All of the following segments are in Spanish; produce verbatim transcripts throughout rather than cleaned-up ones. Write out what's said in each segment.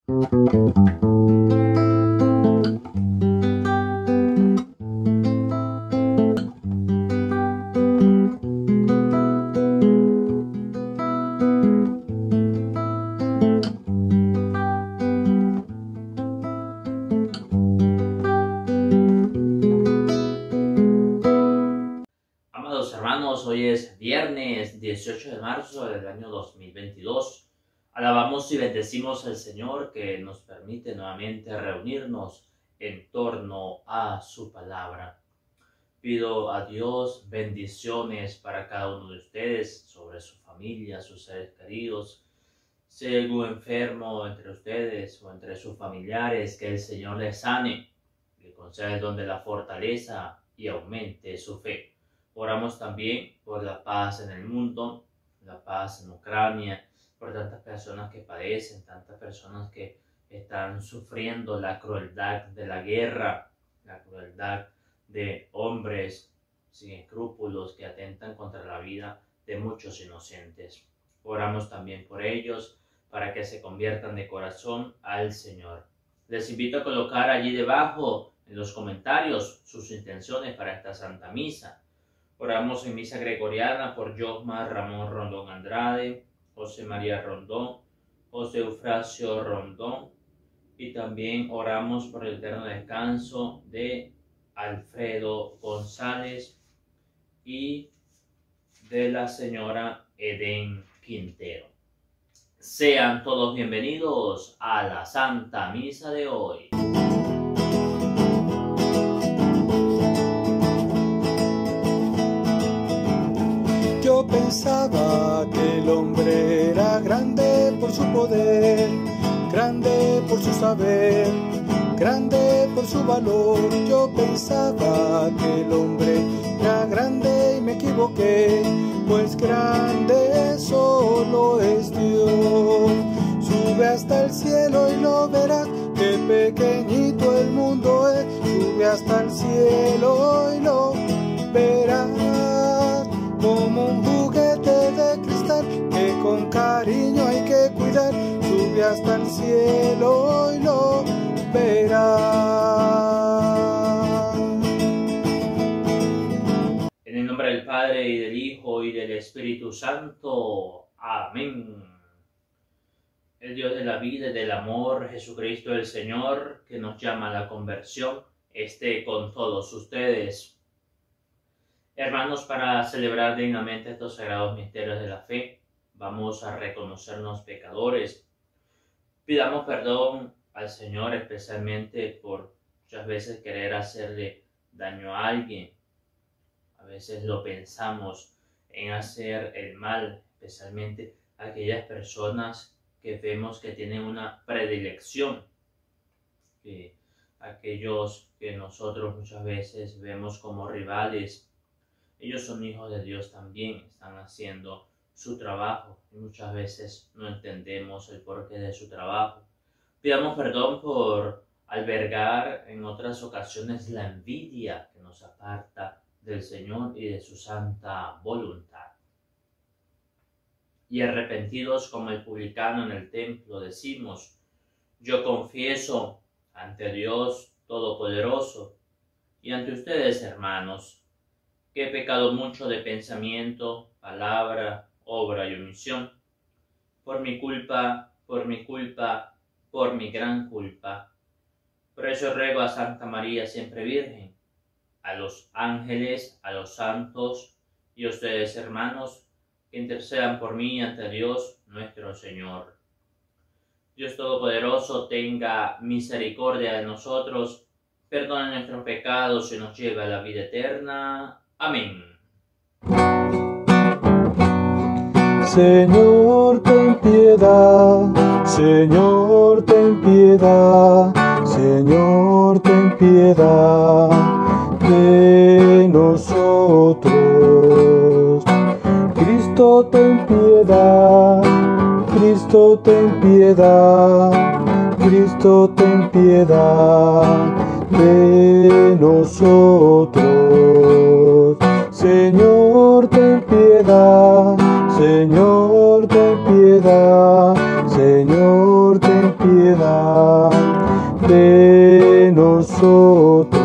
Amados hermanos, hoy es viernes dieciocho de marzo del año dos mil veintidós. Alabamos y bendecimos al Señor que nos permite nuevamente reunirnos en torno a su palabra. Pido a Dios bendiciones para cada uno de ustedes, sobre su familia, sus seres queridos. Si hay algún enfermo entre ustedes o entre sus familiares, que el Señor les sane, le conceda el don de la fortaleza y aumente su fe. Oramos también por la paz en el mundo, la paz en Ucrania, por tantas personas que padecen, tantas personas que están sufriendo la crueldad de la guerra, la crueldad de hombres sin escrúpulos que atentan contra la vida de muchos inocentes. Oramos también por ellos para que se conviertan de corazón al Señor. Les invito a colocar allí debajo en los comentarios sus intenciones para esta Santa Misa. Oramos en misa gregoriana por Josmar Ramón Rondón Andrade, José María Rondón, José Eufrasio Rondón, y también oramos por el eterno descanso de Alfredo González y de la señora Edén Quintero. Sean todos bienvenidos a la Santa Misa de hoy. Yo pensaba que el hombre era grande por su poder, grande por su saber, grande por su valor. Yo pensaba que el hombre era grande y me equivoqué, pues grande solo es Dios. Sube hasta el cielo y lo verás, qué pequeñito el mundo es. Sube hasta el cielo y lo verás, como un juguete de cristal que con cariño hay que cuidar. Sube hasta el cielo y lo verás. En el nombre del Padre, y del Hijo, y del Espíritu Santo. Amén. El Dios de la vida y del amor, Jesucristo el Señor, que nos llama a la conversión, esté con todos ustedes. Hermanos, para celebrar dignamente estos sagrados misterios de la fe, vamos a reconocernos pecadores. Pidamos perdón al Señor, especialmente por muchas veces querer hacerle daño a alguien. A veces lo pensamos en hacer el mal, especialmente a aquellas personas que vemos que tienen una predilección. Que aquellos que nosotros muchas veces vemos como rivales, ellos son hijos de Dios también, están haciendo su trabajo y muchas veces no entendemos el porqué de su trabajo. Pidamos perdón por albergar en otras ocasiones la envidia que nos aparta del Señor y de su santa voluntad. Y arrepentidos como el publicano en el templo decimos: yo confieso ante Dios Todopoderoso y ante ustedes, hermanos, que he pecado mucho de pensamiento, palabra, obra y omisión. Por mi culpa, por mi culpa, por mi gran culpa. Por eso ruego a Santa María siempre Virgen, a los ángeles, a los santos y a ustedes, hermanos, que intercedan por mí ante Dios nuestro Señor. Dios Todopoderoso tenga misericordia de nosotros, perdone nuestros pecados y nos lleve a la vida eterna. Amén. Señor, ten piedad, Señor, ten piedad, Señor, ten piedad de nosotros. Cristo, ten piedad, Cristo, ten piedad, Cristo, ten piedad de nosotros. Señor, ten piedad, Señor, ten piedad, Señor, ten piedad. piedad de nosotros.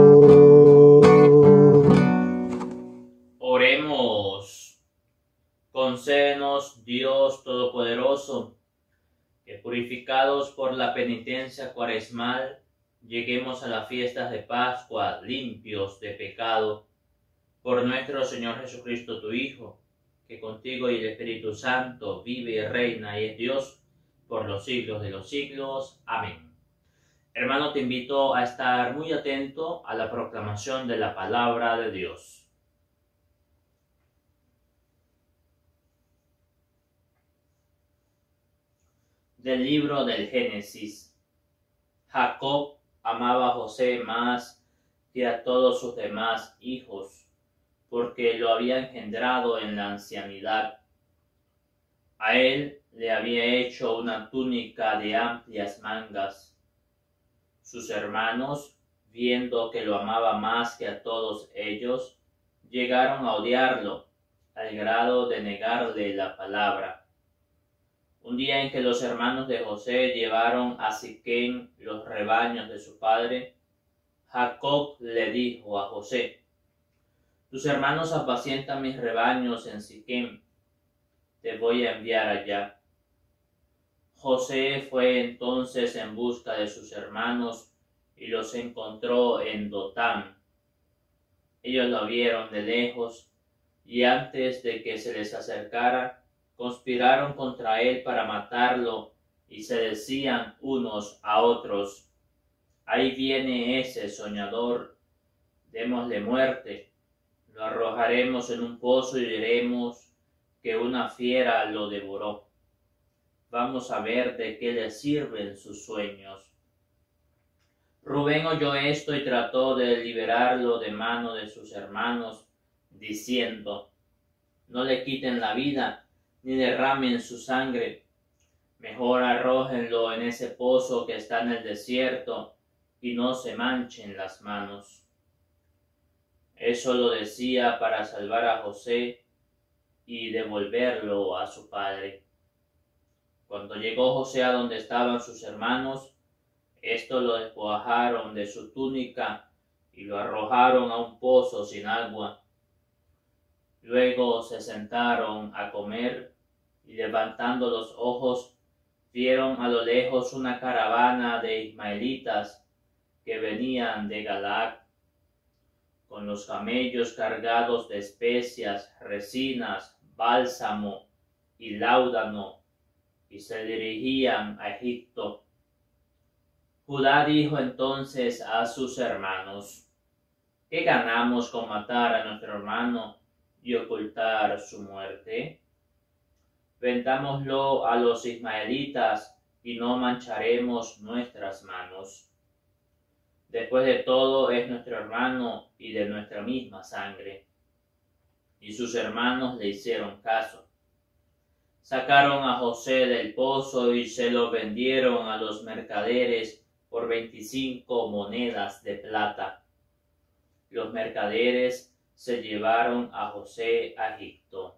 Oremos. Concédenos, Dios Todopoderoso, que purificados por la penitencia cuaresmal, lleguemos a las fiestas de Pascua limpios de pecado, por nuestro Señor Jesucristo, tu Hijo, que contigo y el Espíritu Santo vive y reina y es Dios por los siglos de los siglos. Amén. Hermano, te invito a estar muy atento a la proclamación de la palabra de Dios. Del libro del Génesis. Jacob amaba a José más que a todos sus demás hijos, porque lo había engendrado en la ancianidad. A él le había hecho una túnica de amplias mangas. Sus hermanos, viendo que lo amaba más que a todos ellos, llegaron a odiarlo, al grado de negarle la palabra. Un día en que los hermanos de José llevaron a Siquem los rebaños de su padre, Jacob le dijo a José: tus hermanos apacientan mis rebaños en Siquem, te voy a enviar allá. José fue entonces en busca de sus hermanos y los encontró en Dotán. Ellos lo vieron de lejos y antes de que se les acercara, conspiraron contra él para matarlo y se decían unos a otros: ahí viene ese soñador, démosle muerte, lo arrojaremos en un pozo y diremos que una fiera lo devoró. Vamos a ver de qué le sirven sus sueños. Rubén oyó esto y trató de liberarlo de mano de sus hermanos, diciendo: no le quiten la vida, ni derramen su sangre. Mejor arrójenlo en ese pozo que está en el desierto, y no se manchen las manos. Eso lo decía para salvar a José y devolverlo a su padre. Cuando llegó José a donde estaban sus hermanos, estos lo despojaron de su túnica y lo arrojaron a un pozo sin agua. Luego se sentaron a comer y levantando los ojos vieron a lo lejos una caravana de ismaelitas que venían de Galaad, con los camellos cargados de especias, resinas, bálsamo y láudano, y se dirigían a Egipto. Judá dijo entonces a sus hermanos: ¿qué ganamos con matar a nuestro hermano y ocultar su muerte? Vendámoslo a los ismaelitas y no mancharemos nuestras manos. Después de todo es nuestro hermano y de nuestra misma sangre. Y sus hermanos le hicieron caso. Sacaron a José del pozo y se lo vendieron a los mercaderes por veinticinco monedas de plata. Los mercaderes se llevaron a José a Egipto.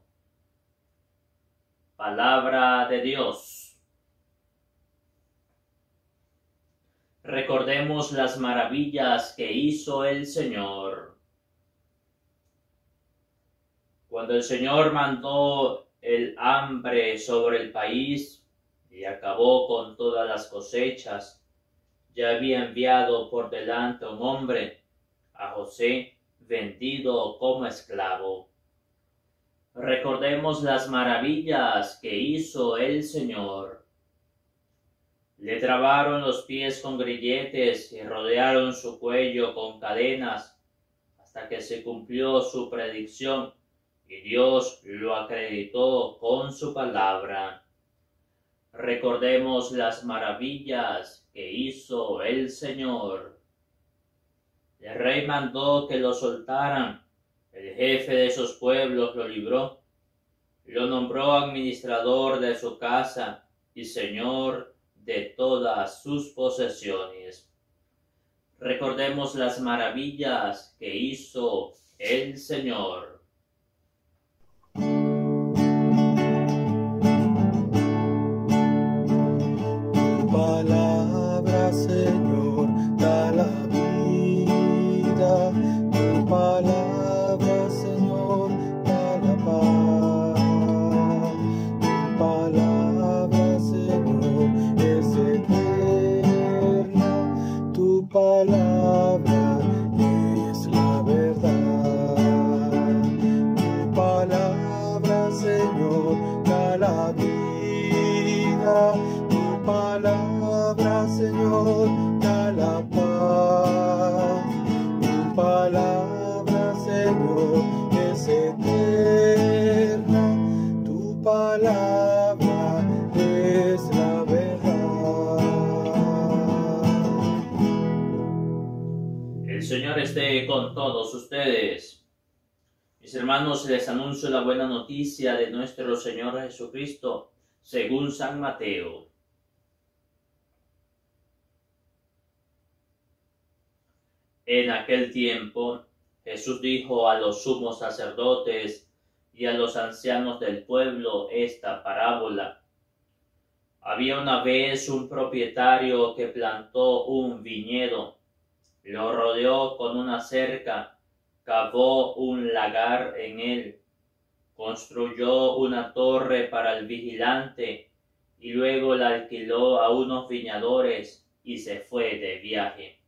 Palabra de Dios. Recordemos las maravillas que hizo el Señor. Cuando el Señor mandó el hambre sobre el país y acabó con todas las cosechas, ya había enviado por delante a un hombre, a José, vendido como esclavo. Recordemos las maravillas que hizo el Señor. Le trabaron los pies con grilletes y rodearon su cuello con cadenas, hasta que se cumplió su predicción y Dios lo acreditó con su palabra. Recordemos las maravillas que hizo el Señor. El rey mandó que lo soltaran. El jefe de esos pueblos lo libró. Lo nombró administrador de su casa y señor de todas sus posesiones. Recordemos las maravillas que hizo el Señor. Palabra palabra, Señor, da la paz. Tu palabra, Señor, es eterna. Tu palabra es la verdad. El Señor esté con todos ustedes. Mis hermanos, les anuncio la buena noticia de nuestro Señor Jesucristo, según San Mateo. En aquel tiempo, Jesús dijo a los sumos sacerdotes y a los ancianos del pueblo esta parábola. Había una vez un propietario que plantó un viñedo, lo rodeó con una cerca, cavó un lagar en él, construyó una torre para el vigilante y luego la alquiló a unos viñadores y se fue de viaje.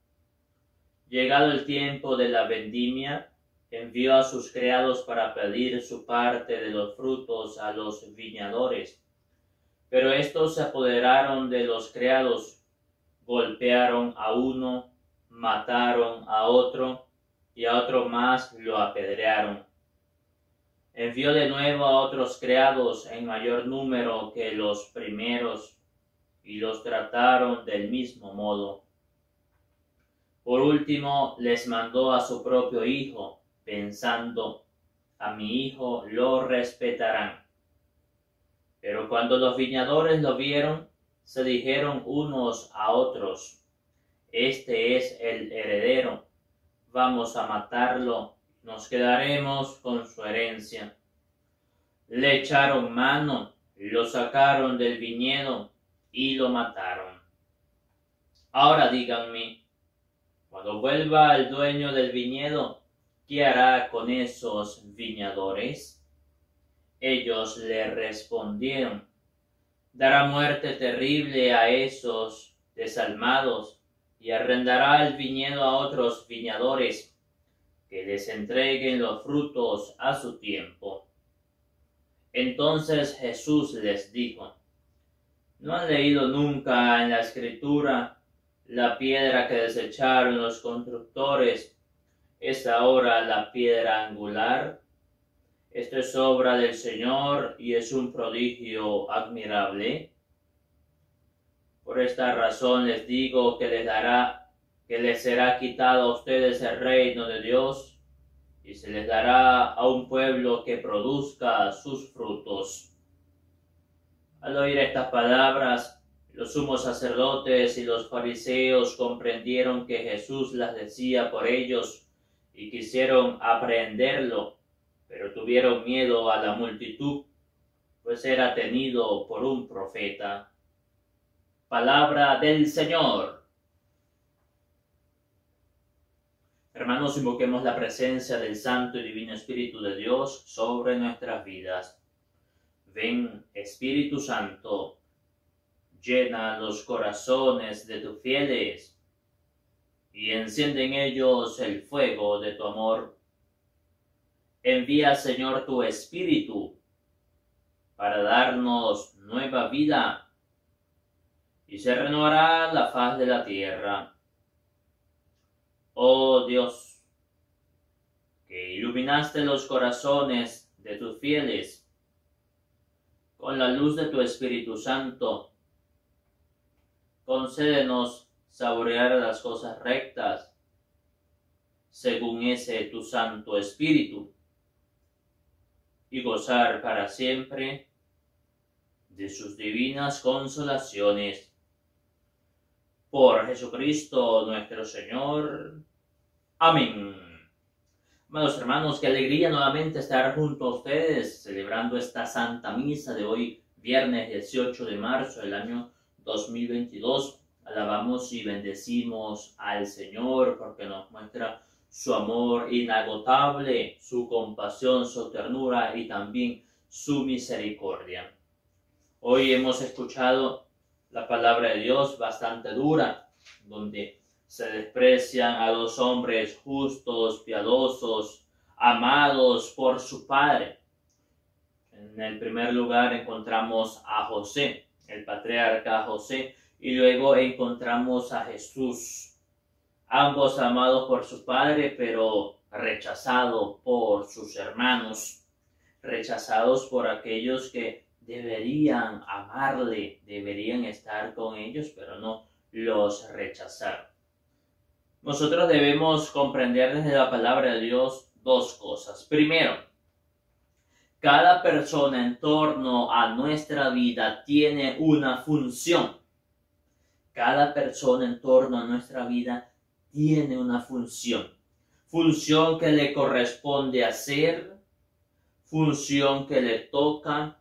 Llegado el tiempo de la vendimia, envió a sus criados para pedir su parte de los frutos a los viñadores. Pero estos se apoderaron de los criados, golpearon a uno, mataron a otro, y a otro más lo apedrearon. Envió de nuevo a otros criados en mayor número que los primeros, y los trataron del mismo modo. Por último, les mandó a su propio hijo, pensando, a mi hijo lo respetarán. Pero cuando los viñadores lo vieron, se dijeron unos a otros, este es el heredero, vamos a matarlo, nos quedaremos con su herencia. Le echaron mano, lo sacaron del viñedo y lo mataron. Ahora díganme, cuando vuelva el dueño del viñedo, ¿qué hará con esos viñadores? Ellos le respondieron, dará muerte terrible a esos desalmados y arrendará el viñedo a otros viñadores que les entreguen los frutos a su tiempo. Entonces Jesús les dijo, ¿no han leído nunca en la Escritura la piedra que desecharon los constructores es ahora la piedra angular? Esto es obra del Señor y es un prodigio admirable. Por esta razón les digo que les dará, que les será quitado a ustedes el reino de Dios y se les dará a un pueblo que produzca sus frutos. Al oír estas palabras, los sumos sacerdotes y los fariseos comprendieron que Jesús las decía por ellos y quisieron aprehenderlo, pero tuvieron miedo a la multitud, pues era tenido por un profeta. Palabra del Señor. Hermanos, invoquemos la presencia del Santo y Divino Espíritu de Dios sobre nuestras vidas. Ven, Espíritu Santo, llena los corazones de tus fieles y enciende en ellos el fuego de tu amor. Envía, Señor, tu Espíritu para darnos nueva vida y se renovará la faz de la tierra. Oh Dios, que iluminaste los corazones de tus fieles con la luz de tu Espíritu Santo, concédenos saborear las cosas rectas, según ese tu Santo Espíritu, y gozar para siempre de sus divinas consolaciones. Por Jesucristo nuestro Señor. Amén. Amados hermanos, qué alegría nuevamente estar junto a ustedes celebrando esta Santa Misa de hoy, viernes dieciocho de marzo del año dos mil veintidós. Alabamos y bendecimos al Señor porque nos muestra su amor inagotable, su compasión, su ternura y también su misericordia. Hoy hemos escuchado la palabra de Dios bastante dura, donde se desprecian a los hombres justos, piadosos, amados por su Padre. En el primer lugar encontramos a José, el patriarca José, Y luego encontramos a Jesús, ambos amados por su Padre, pero rechazados por sus hermanos, rechazados por aquellos que deberían amarle, deberían estar con ellos, pero no, los rechazaron. Nosotros debemos comprender desde la palabra de Dios dos cosas. Primero, cada persona en torno a nuestra vida tiene una función. Cada persona en torno a nuestra vida tiene una función. Función que le corresponde hacer, función que le toca,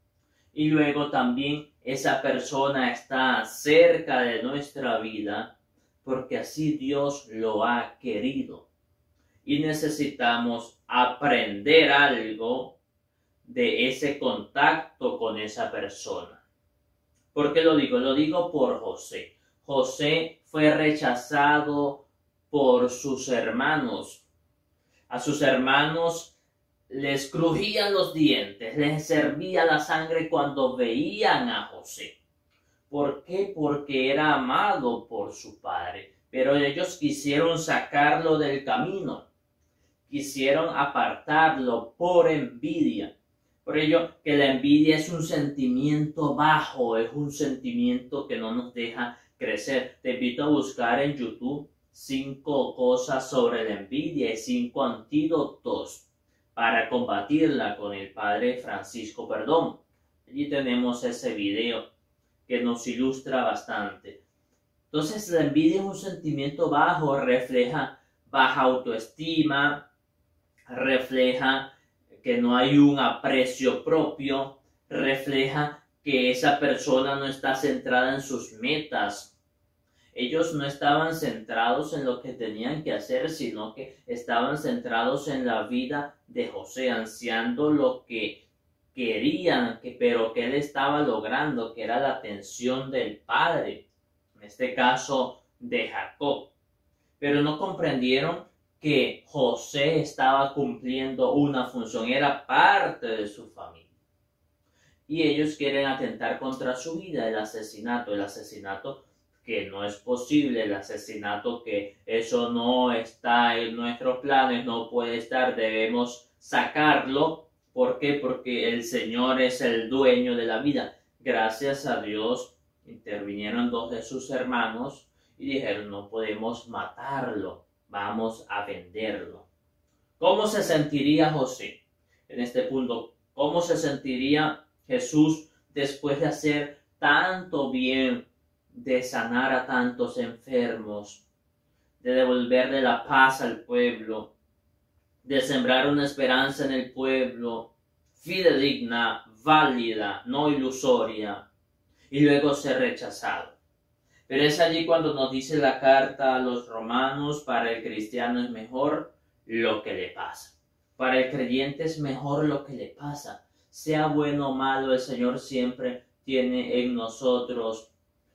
y luego también esa persona está cerca de nuestra vida porque así Dios lo ha querido. Y necesitamos aprender algo de ese contacto con esa persona. ¿Por qué lo digo? Lo digo por José. José fue rechazado por sus hermanos. A sus hermanos les crujían los dientes, les servía la sangre cuando veían a José. ¿Por qué? Porque era amado por su padre. Pero ellos quisieron sacarlo del camino. Quisieron apartarlo por envidia. Por ello que la envidia es un sentimiento bajo, es un sentimiento que no nos deja crecer. Te invito a buscar en YouTube cinco cosas sobre la envidia y cinco antídotos para combatirla con el padre Francisco Perdón. Allí tenemos ese video que nos ilustra bastante. Entonces la envidia es un sentimiento bajo, refleja baja autoestima, refleja que no hay un aprecio propio, refleja que esa persona no está centrada en sus metas. Ellos no estaban centrados en lo que tenían que hacer, sino que estaban centrados en la vida de José, ansiando lo que querían, que, pero que él estaba logrando, que era la atención del padre, en este caso de Jacob. Pero no comprendieron que José estaba cumpliendo una función, era parte de su familia. Y ellos quieren atentar contra su vida, el asesinato, el asesinato que no es posible, el asesinato que eso no está en nuestros planes, no puede estar, debemos sacarlo. ¿Por qué? Porque el Señor es el dueño de la vida. Gracias a Dios intervinieron dos de sus hermanos y dijeron, no podemos matarlo, vamos a venderlo. ¿Cómo se sentiría José en este punto? ¿Cómo se sentiría Jesús después de hacer tanto bien, de sanar a tantos enfermos, de devolverle la paz al pueblo, de sembrar una esperanza en el pueblo, fidedigna, válida, no ilusoria, y luego ser rechazado? Pero es allí cuando nos dice la carta a los romanos, para el cristiano es mejor lo que le pasa. Para el creyente es mejor lo que le pasa. Sea bueno o malo, el Señor siempre tiene en nosotros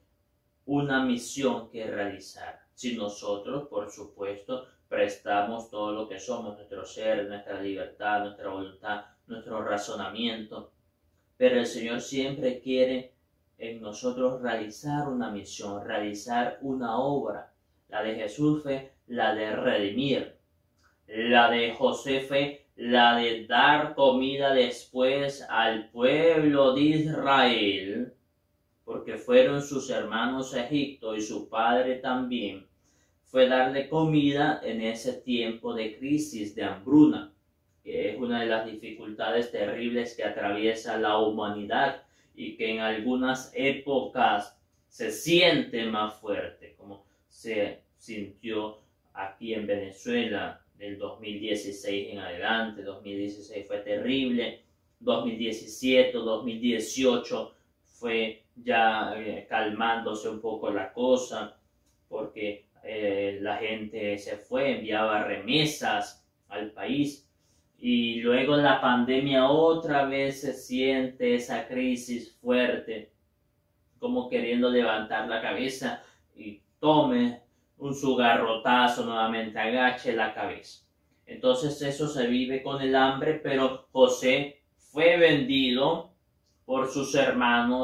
una misión que realizar. Si nosotros, por supuesto, prestamos todo lo que somos, nuestro ser, nuestra libertad, nuestra voluntad, nuestro razonamiento. Pero el Señor siempre quiere en nosotros realizar una misión, realizar una obra. La de Jesús fue la de redimir. La de José fue la de dar comida después al pueblo de Israel, porque fueron sus hermanos a Egipto y su padre también, fue darle comida en ese tiempo de crisis, de hambruna, que es una de las dificultades terribles que atraviesa la humanidad y que en algunas épocas se siente más fuerte, como se sintió aquí en Venezuela del dos mil dieciséis en adelante. dos mil dieciséis fue terrible, dos mil diecisiete, dos mil dieciocho fue ya eh, calmándose un poco la cosa, porque eh, la gente se fue, enviaba remesas al país, y luego la pandemia otra vez se siente esa crisis fuerte, como queriendo levantar la cabeza y tome un su garrotazo nuevamente, agache la cabeza. Entonces eso se vive con el hambre, pero José fue vendido por sus hermanos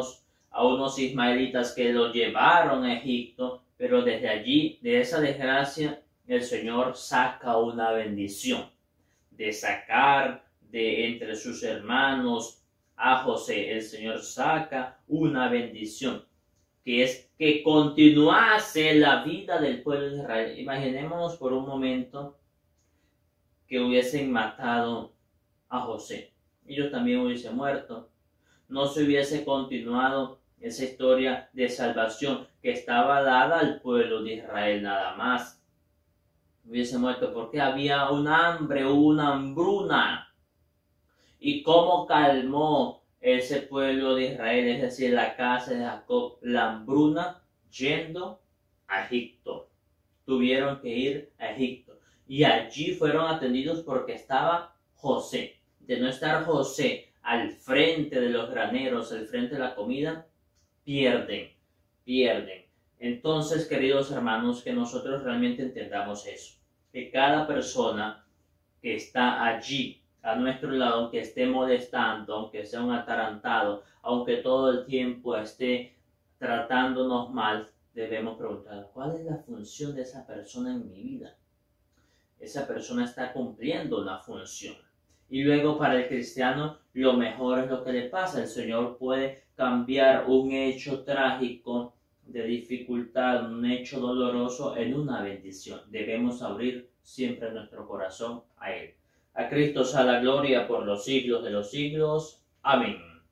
a unos ismaelitas que lo llevaron a Egipto, pero desde allí, de esa desgracia, el Señor saca una bendición, de sacar de entre sus hermanos a José. El Señor saca una bendición, que es que continuase la vida del pueblo de Israel. Imaginémonos por un momento que hubiesen matado a José. Ellos también hubiesen muerto. No se hubiese continuado esa historia de salvación que estaba dada al pueblo de Israel nada más. Hubiese muerto porque había un hambre, una hambruna. ¿Y cómo calmó ese pueblo de Israel, es decir, la casa de Jacob, la hambruna? Yendo a Egipto. Tuvieron que ir a Egipto. Y allí fueron atendidos porque estaba José. De no estar José al frente de los graneros, al frente de la comida, pierden, pierden. Entonces, queridos hermanos, que nosotros realmente entendamos eso. Que cada persona que está allí, a nuestro lado, aunque esté molestando, aunque sea un atarantado, aunque todo el tiempo esté tratándonos mal, debemos preguntar, ¿cuál es la función de esa persona en mi vida? Esa persona está cumpliendo una función. Y luego para el cristiano, lo mejor es lo que le pasa. El Señor puede cambiar un hecho trágico de dificultad, un hecho doloroso, en una bendición. Debemos abrir siempre nuestro corazón a Él. A Cristo sea la gloria por los siglos de los siglos. Amén.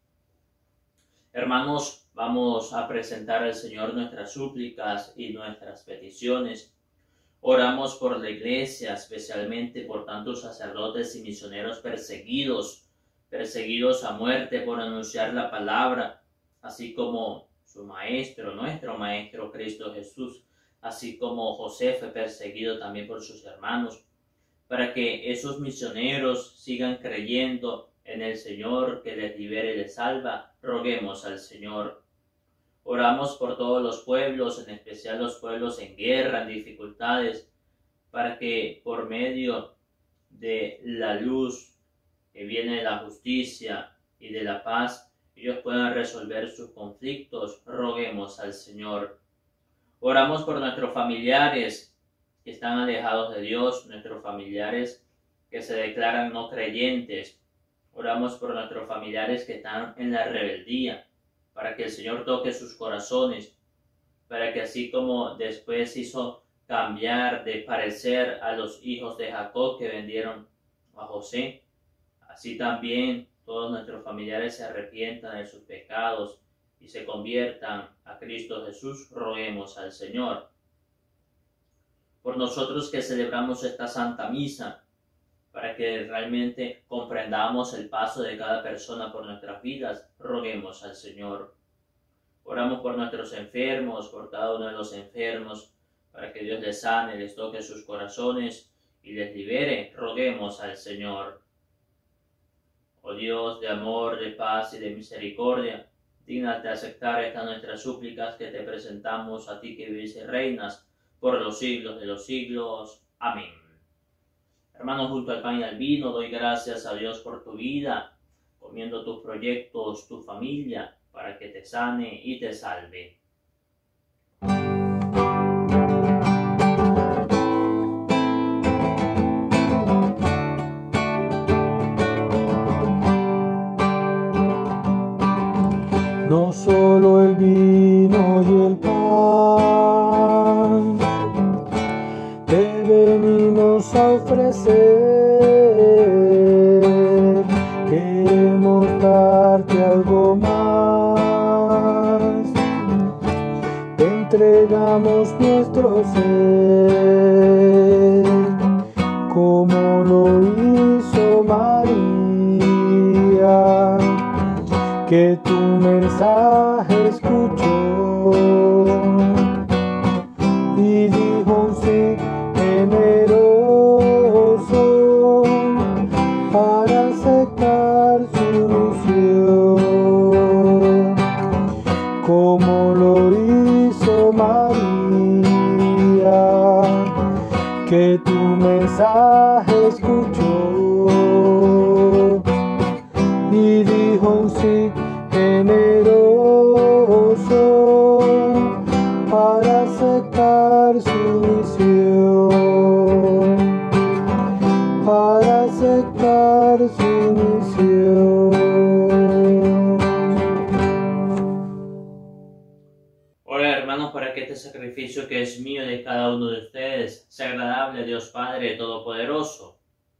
Hermanos, vamos a presentar al Señor nuestras súplicas y nuestras peticiones. Oramos por la iglesia, especialmente por tantos sacerdotes y misioneros perseguidos, perseguidos a muerte por anunciar la palabra, así como su maestro, nuestro maestro Cristo Jesús, así como José fue perseguido también por sus hermanos, para que esos misioneros sigan creyendo en el Señor que les libere y les salva. Roguemos al Señor. Oramos por todos los pueblos, en especial los pueblos en guerra, en dificultades, para que por medio de la luz que viene de la justicia y de la paz, ellos puedan resolver sus conflictos. Roguemos al Señor. Oramos por nuestros familiares que están alejados de Dios, nuestros familiares que se declaran no creyentes. Oramos por nuestros familiares que están en la rebeldía, para que el Señor toque sus corazones, para que así como después hizo cambiar de parecer a los hijos de Jacob que vendieron a José, así también todos nuestros familiares se arrepientan de sus pecados y se conviertan a Cristo Jesús. Roguemos al Señor. Por nosotros que celebramos esta Santa Misa, para que realmente comprendamos el paso de cada persona por nuestras vidas, roguemos al Señor. Oramos por nuestros enfermos, por cada uno de los enfermos, para que Dios les sane, les toque sus corazones y les libere. Roguemos al Señor. Oh Dios de amor, de paz y de misericordia, dígnate aceptar estas nuestras súplicas que te presentamos a ti que vives y reinas por los siglos de los siglos. Amén. Hermanos, junto al pan y al vino, doy gracias a Dios por tu vida, comiendo tus proyectos, tu familia, para que te sane y te salve. No solo el vino y el pan te venimos a ofrecer, queremos darte algo más, te entregamos nuestro ser, como lo hizo María, que tu mensaje escuchó y dijo un sí generoso para aceptar su misión, como lo hizo María, que tu mensaje escuchó y dijo un sí generoso para aceptar su misión, para aceptar su misión. Ora, hermanos, para que este sacrificio que es mío y de cada uno de ustedes sea agradable a Dios Padre Todopoderoso.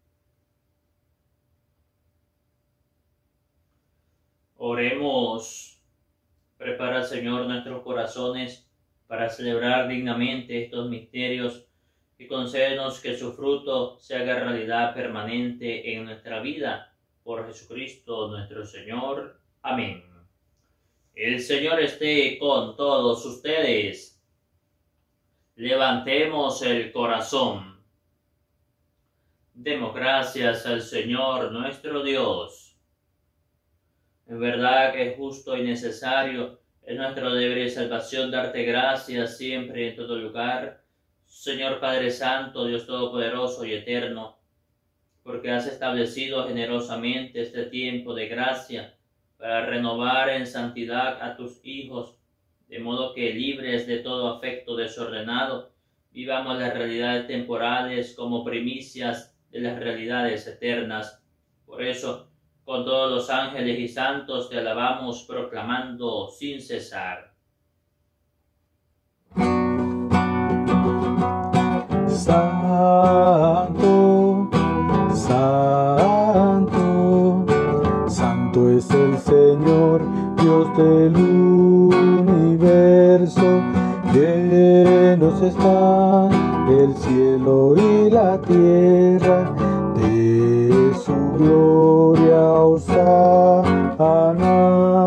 Oremos. Prepara, Señor, nuestros corazones para celebrar dignamente estos misterios y concédenos que su fruto se haga realidad permanente en nuestra vida. Por Jesucristo nuestro Señor. Amén. El Señor esté con todos ustedes. Levantemos el corazón. Demos gracias al Señor nuestro Dios. En verdad que es justo y necesario, es nuestro deber y salvación darte gracias siempre y en todo lugar, Señor Padre Santo, Dios Todopoderoso y Eterno, porque has establecido generosamente este tiempo de gracia para renovar en santidad a tus hijos, de modo que libres de todo afecto desordenado, vivamos las realidades temporales como primicias de las realidades eternas. Por eso, con todos los ángeles y santos te alabamos proclamando sin cesar. Santo, santo, santo es el Señor, Dios del universo. Llenos están el cielo y la tierra de su gloria. Hosana,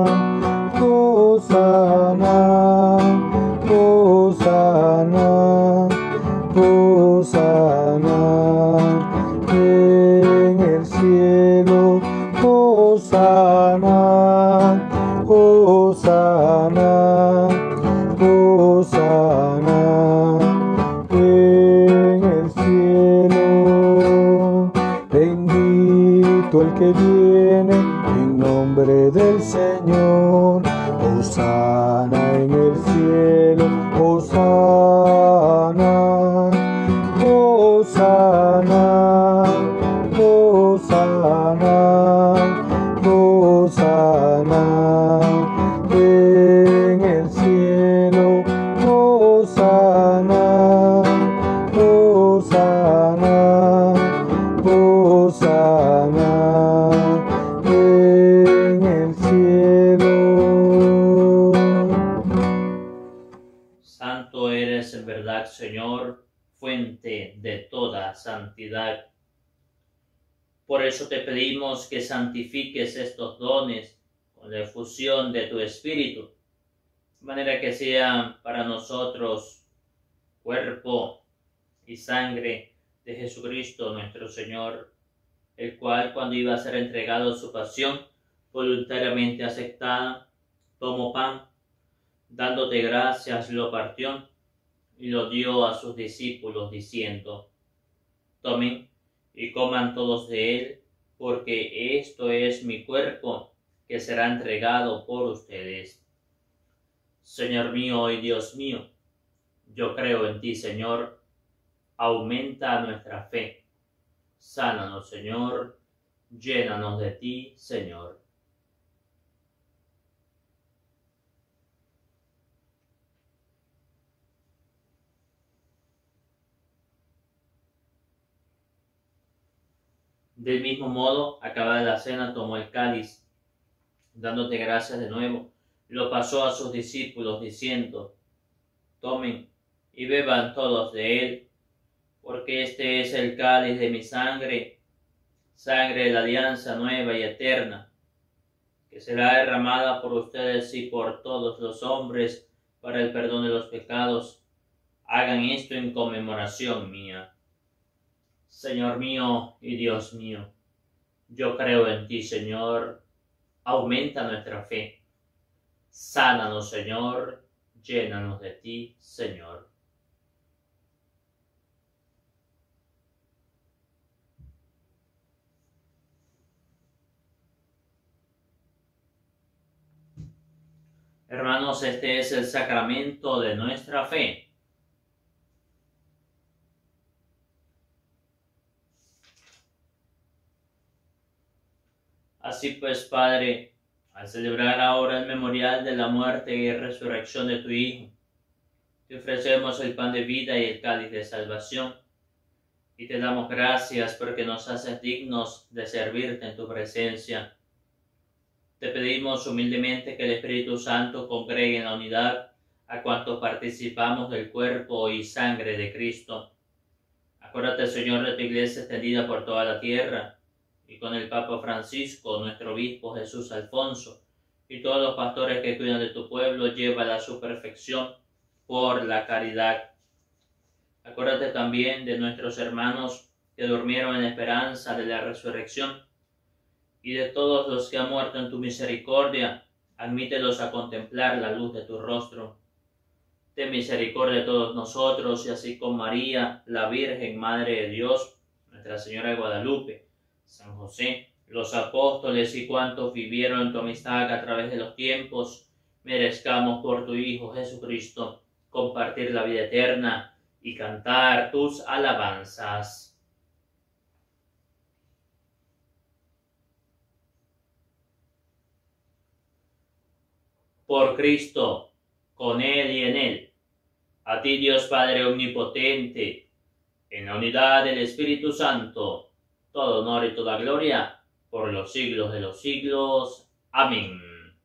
Hosana, Hosana, Hosana en el cielo. Hosana, Hosana, Hosana en el cielo. Bendito el que viene en nombre del Señor. Hosana en el cielo. Hosana, Hosana, Hosana, Hosana en el cielo. Hosana, Hosana, Hosana en el cielo. Santo eres en verdad, Señor, fuente de toda santidad. Por eso te pedimos que santifiques estos dones con la efusión de tu Espíritu, de manera que sean para nosotros cuerpo y sangre de Jesucristo nuestro Señor, el cual, cuando iba a ser entregado a su pasión, voluntariamente aceptada, tomó pan, dándote gracias, lo partió y lo dio a sus discípulos, diciendo: tomen y coman todos de él, porque esto es mi cuerpo, que será entregado por ustedes. Señor mío y Dios mío, yo creo en ti, Señor, aumenta nuestra fe. Sánanos, Señor, llénanos de ti, Señor. Del mismo modo, acabada la cena, tomó el cáliz, dándote gracias de nuevo, lo pasó a sus discípulos, diciendo: tomen y beban todos de él, porque este es el cáliz de mi sangre, sangre de la alianza nueva y eterna, que será derramada por ustedes y por todos los hombres para el perdón de los pecados. Hagan esto en conmemoración mía. Señor mío y Dios mío, yo creo en ti, Señor, aumenta nuestra fe. Sánanos, Señor, llénanos de ti, Señor. Hermanos, este es el sacramento de nuestra fe. Así pues, Padre, al celebrar ahora el memorial de la muerte y resurrección de tu Hijo, te ofrecemos el pan de vida y el cáliz de salvación, y te damos gracias porque nos haces dignos de servirte en tu presencia. Te pedimos humildemente que el Espíritu Santo congregue en la unidad a cuantos participamos del cuerpo y sangre de Cristo. Acuérdate, Señor, de tu iglesia extendida por toda la tierra, y con el Papa Francisco, nuestro obispo Jesús Alfonso, y todos los pastores que cuidan de tu pueblo, llévala a su perfección por la caridad. Acuérdate también de nuestros hermanos que durmieron en esperanza de la resurrección, y de todos los que han muerto en tu misericordia, admítelos a contemplar la luz de tu rostro. Ten misericordia de todos nosotros, y así con María, la Virgen Madre de Dios, Nuestra Señora de Guadalupe, San José, los apóstoles y cuantos vivieron en tu amistad a través de los tiempos, merezcamos por tu Hijo Jesucristo compartir la vida eterna y cantar tus alabanzas. Por Cristo, con Él y en Él, a ti Dios Padre Omnipotente, en la unidad del Espíritu Santo, todo honor y toda gloria, por los siglos de los siglos. Amén.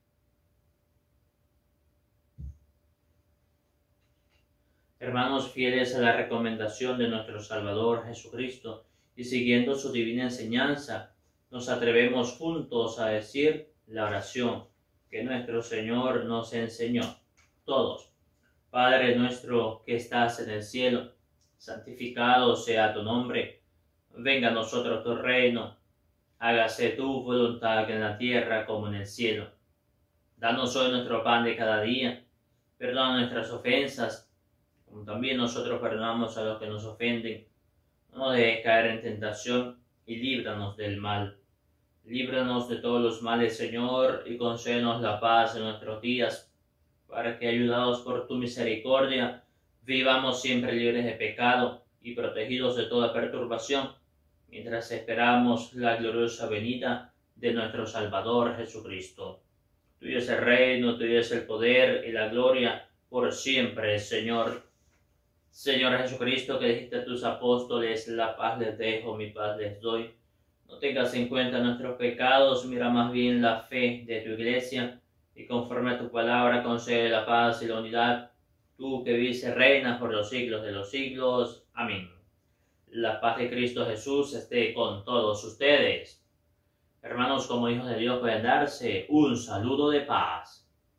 Hermanos fieles a la recomendación de nuestro Salvador Jesucristo, y siguiendo su divina enseñanza, nos atrevemos juntos a decir la oración que nuestro Señor nos enseñó. Todos. Padre nuestro que estás en el cielo, santificado sea tu nombre. Venga a nosotros tu reino, hágase tu voluntad en la tierra como en el cielo. Danos hoy nuestro pan de cada día, perdona nuestras ofensas, como también nosotros perdonamos a los que nos ofenden. No nos dejes caer en tentación, y líbranos del mal. Líbranos de todos los males, Señor, y concédenos la paz en nuestros días, para que, ayudados por tu misericordia, vivamos siempre libres de pecado y protegidos de toda perturbación, mientras esperamos la gloriosa venida de nuestro Salvador Jesucristo. Tuyo es el reino, tuyo es el poder y la gloria por siempre, Señor. Señor Jesucristo, que dijiste a tus apóstoles, la paz les dejo, mi paz les doy. No tengas en cuenta nuestros pecados, mira más bien la fe de tu iglesia, y conforme a tu palabra concede la paz y la unidad, tú que vives y reinas por los siglos de los siglos. Amén. La paz de Cristo Jesús esté con todos ustedes. Hermanos, como hijos de Dios, pueden darse un saludo de paz.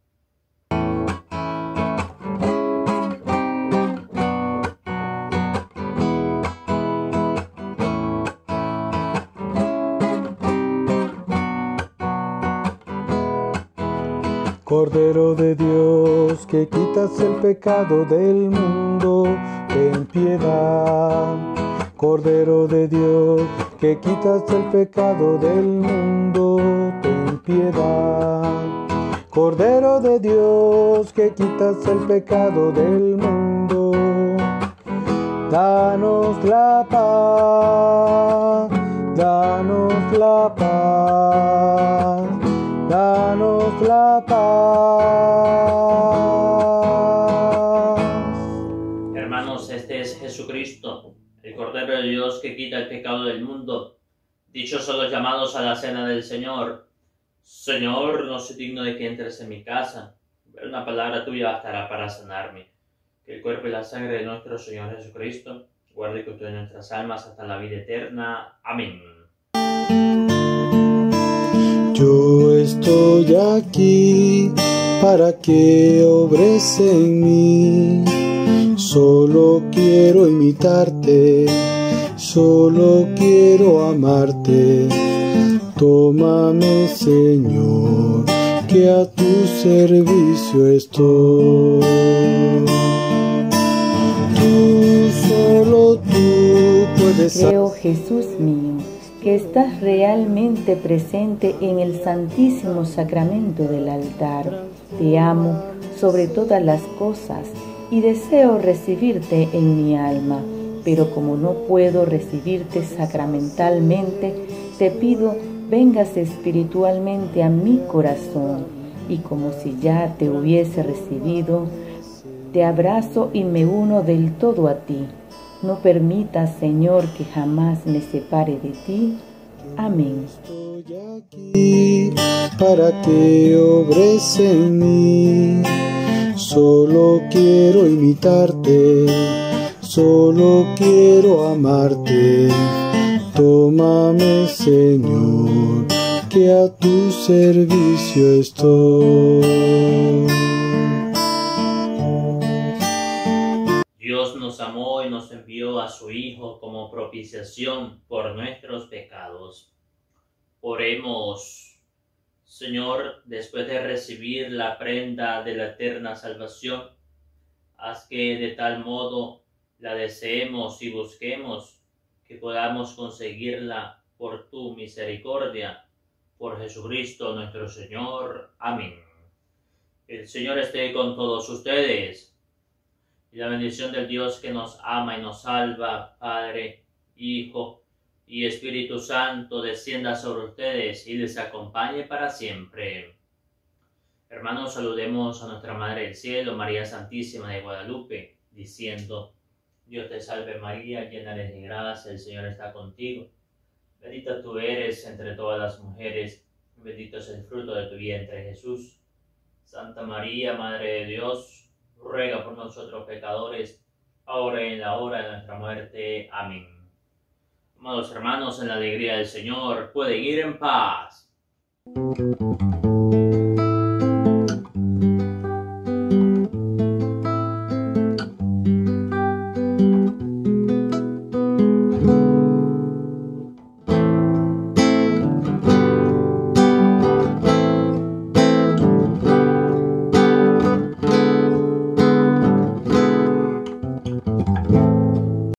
Cordero de Dios, que quitas el pecado del mundo, ten piedad. Cordero de Dios, que quitas el pecado del mundo, ten piedad. Cordero de Dios, que quitas el pecado del mundo, danos la paz, danos la paz, danos la paz. Hermanos, este es Jesucristo, el Cordero de Dios que quita el pecado del mundo. Dichosos los llamados a la cena del Señor. Señor, no soy digno de que entres en mi casa, pero una palabra tuya bastará para sanarme. Que el cuerpo y la sangre de nuestro Señor Jesucristo guarde y custodie nuestras almas hasta la vida eterna. Amén. Yo estoy aquí para que obres en mí. Solo quiero imitarte, solo quiero amarte. Tómame, Señor, que a tu servicio estoy. Tú, solo tú puedes. Creo, Jesús mío, que estás realmente presente en el Santísimo Sacramento del altar. Te amo sobre todas las cosas y deseo recibirte en mi alma, pero como no puedo recibirte sacramentalmente, te pido vengas espiritualmente a mi corazón, y como si ya te hubiese recibido, te abrazo y me uno del todo a ti. No permitas, Señor, que jamás me separe de ti. Amén. Estoy aquí para que obres en mí. Solo quiero imitarte, solo quiero amarte. Tómame, Señor, que a tu servicio estoy. Dios nos amó y nos envió a su Hijo como propiciación por nuestros pecados. Oremos. Señor, después de recibir la prenda de la eterna salvación, haz que de tal modo la deseemos y busquemos que podamos conseguirla por tu misericordia, por Jesucristo nuestro Señor. Amén. El Señor esté con todos ustedes, y la bendición del Dios que nos ama y nos salva, Padre, Hijo y Espíritu Santo, descienda sobre ustedes y les acompañe para siempre. Hermanos, saludemos a nuestra Madre del Cielo, María Santísima de Guadalupe, diciendo: Dios te salve María, llena eres de gracia, el Señor está contigo. Bendita tú eres entre todas las mujeres, bendito es el fruto de tu vientre, Jesús. Santa María, Madre de Dios, ruega por nosotros pecadores, ahora y en la hora de nuestra muerte. Amén. Amados hermanos, en la alegría del Señor, pueden ir en paz.